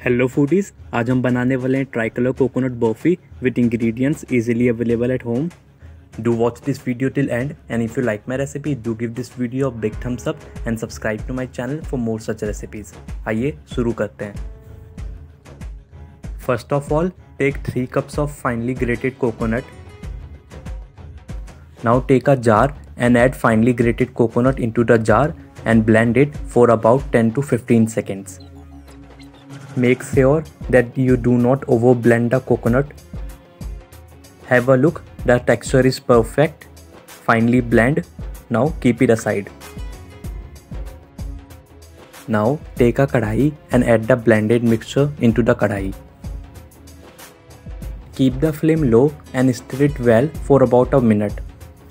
Hello foodies, आज हम बनाने वाले हैं tricolour coconut barfi with ingredients easily available at home. Do watch this video till end, and if you like my recipe, do give this video a big thumbs up and subscribe to my channel for more such recipes. आइए शुरू करते हैं. First of all, take 3 cups of finely grated coconut. Now take a jar and add finely grated coconut into the jar and blend it for about 10 to 15 seconds. Make sure that you do not over blend the coconut. Have a look, the texture is perfect. Finely blend. Now keep it aside. Now take a kadai and add the blended mixture into the kadai. Keep the flame low and stir it well for about a minute.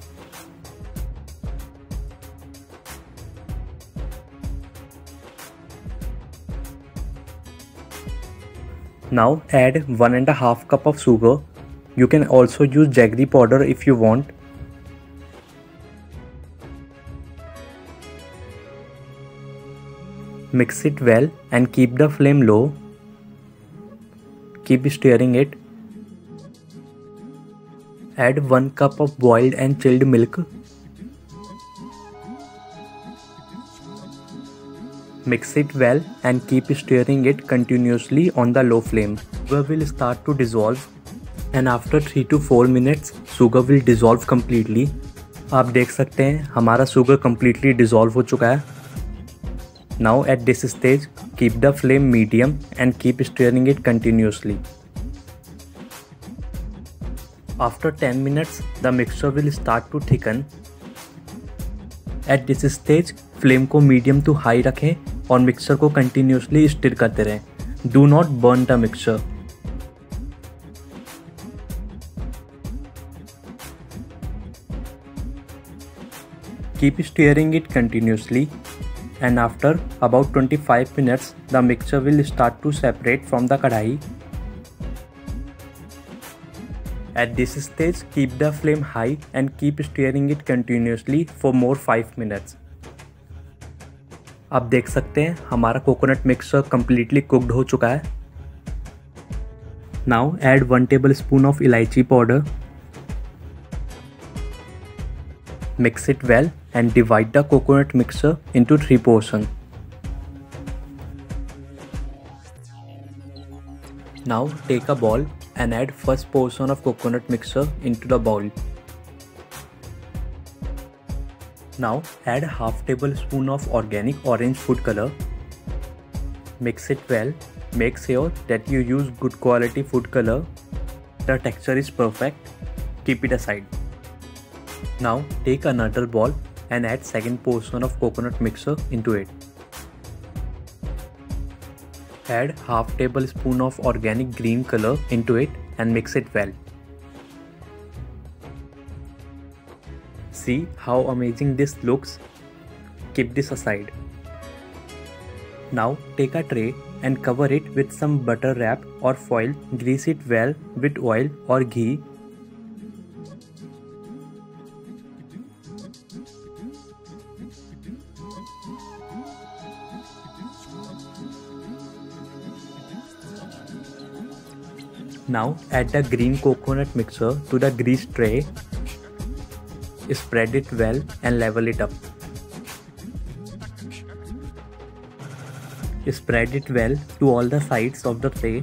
Now add 1.5 cup of sugar. You can also use jaggery powder if you want. Mix it well and keep the flame low. Keep stirring it. Add 1 cup of boiled and chilled milk. Mix it well and keep stirring it continuously on the low flame. Sugar will start to dissolve and after 3 to 4 minutes sugar will dissolve completely. आप देख सकते हैं हमारा sugar completely dissolve हो चुका है. Now at this stage keep the flame medium and keep stirring it continuously. After 10 minutes the mixture will start to thicken. At this stage flame को medium to high रखें और mixture को continuously stir करते रहें. Do not burn the mixture. Keep stirring it continuously and after about 25 minutes the mixture will start to separate from the kadai. At this stage keep the flame high and keep stirring it continuously for more 5 minutes. आप देख सकते हैं हमारा coconut mixture completely cooked हो चुका है. Now add 1 tablespoon of इलायची powder. Mix it well and divide the coconut mixture into 3 portions. Now take a bowl and add first portion of coconut mixture into the bowl. Now add half tablespoon of organic orange food color. Mix it well. Make sure that you use good quality food color. The texture is perfect. Keep it aside. Now take another bowl and add second portion of coconut mixture into it. Add half tablespoon of organic green color into it and mix it well. See how amazing this looks. Keep this aside. Now take a tray and cover it with some butter wrap or foil. Grease it well with oil or ghee. Now add the green coconut mixture to the greased tray. Spread it well and level it up. Spread it well to all the sides of the tray.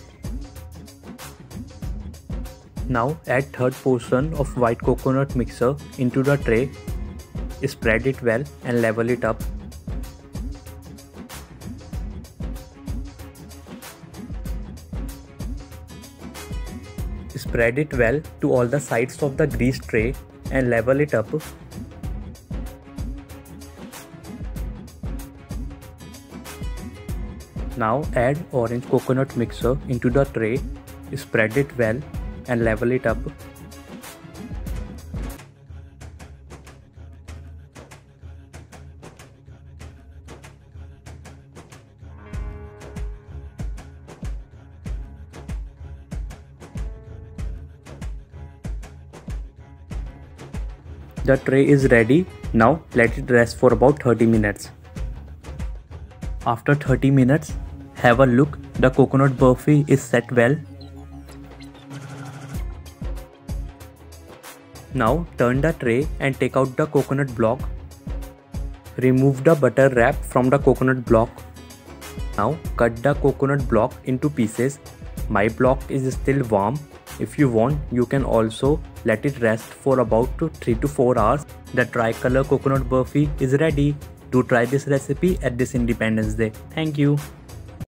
Now add third portion of white coconut mixture into the tray. Spread it well and level it up. Spread it well to all the sides of the greased tray and level it up. Now add orange coconut mixture into the tray. Spread it well and level it up. The tray is ready. Now let it rest for about 30 minutes. After 30 minutes, Have a look, the coconut burfi is set well. Now turn the tray and take out the coconut block. Remove the butter wrap from the coconut block. Now cut the coconut block into pieces. My block is still warm. If you want, you can also let it rest for about 3 to 4 hours. The tricolor coconut burfi is ready. Do try this recipe at this Independence Day. Thank you.